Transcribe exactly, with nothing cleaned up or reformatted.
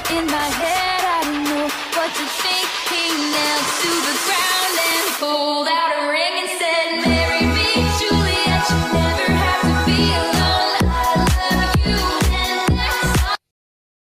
In my head, I don't know what to think.